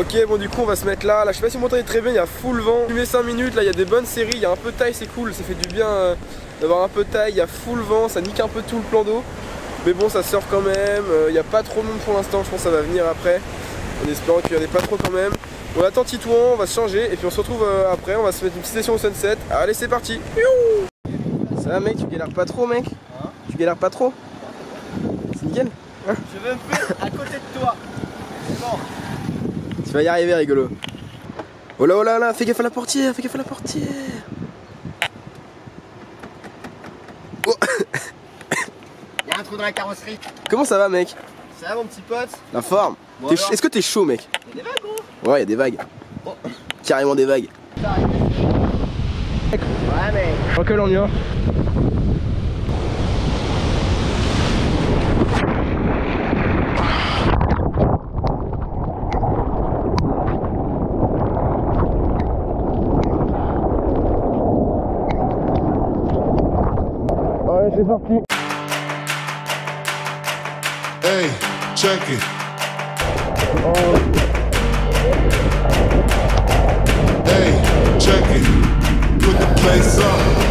Ok, bon du coup on va se mettre là. Là je sais pas si vous m'entendez très bien, il y a full vent. Fumé 5 minutes, là il y a des bonnes séries, il y a un peu de taille, c'est cool, ça fait du bien d'avoir un peu de taille, il y a full vent, ça nique un peu tout le plan d'eau. Mais bon ça surfe quand même, il n'y a pas trop de monde pour l'instant, je pense que ça va venir après. En espérant qu'il n'y en ait pas trop quand même. On attend Titouan, on va se changer et puis on se retrouve après, on va se mettre une petite session au sunset. Allez c'est parti. Ça va mec, tu galères pas trop mec? Tu galères pas trop? C'est nickel hein? Je veux me faire à côté de toi. Bon. Tu vas y arriver rigolo. Oh là, fais gaffe à la portière, fais gaffe à la portière. Oh. Y'a un trou dans la carrosserie. Comment ça va mec? Ça va mon petit pote? La forme bon, est-ce que t'es chaud mec? Y'a des vagues gros? Ouais y'a des vagues. Oh. Carrément des vagues. Ouais mec. Ok on y va. Ouais c'est parti. Hey, check it. Hey, check it. Put the place up.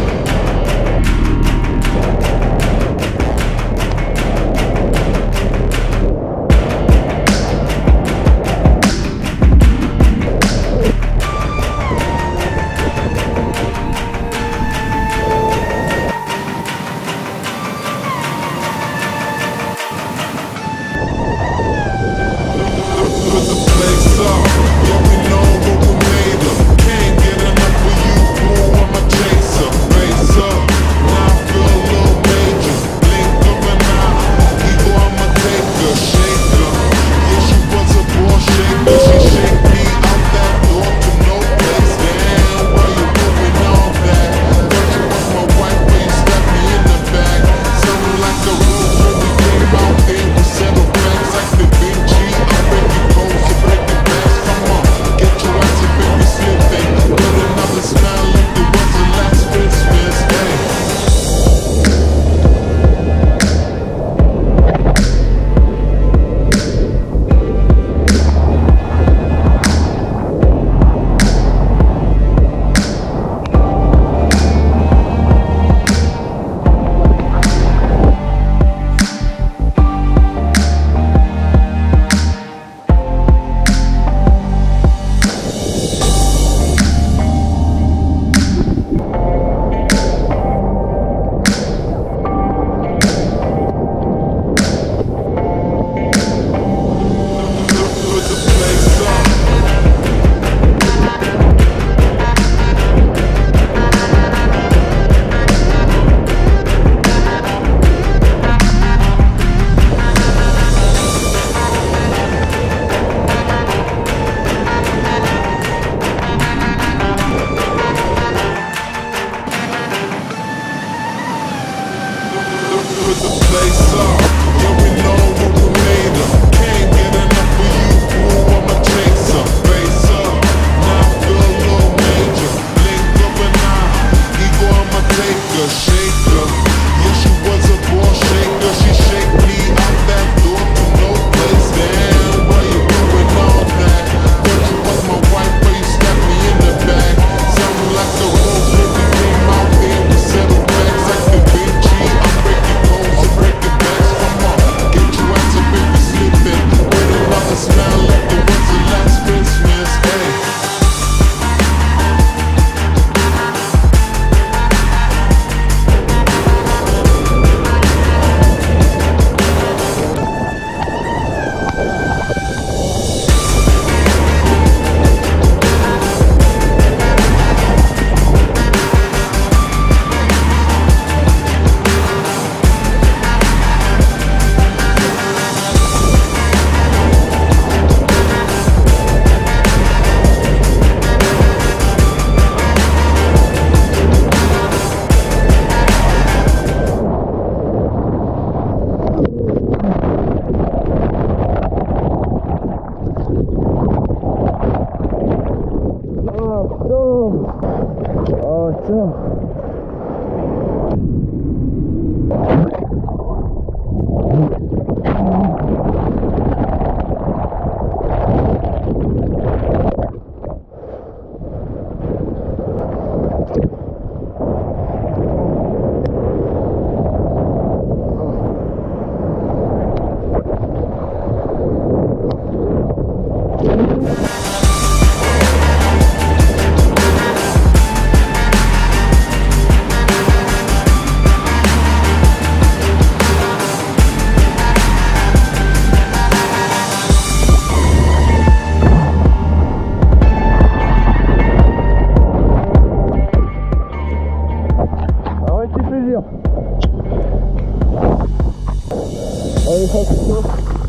Allez,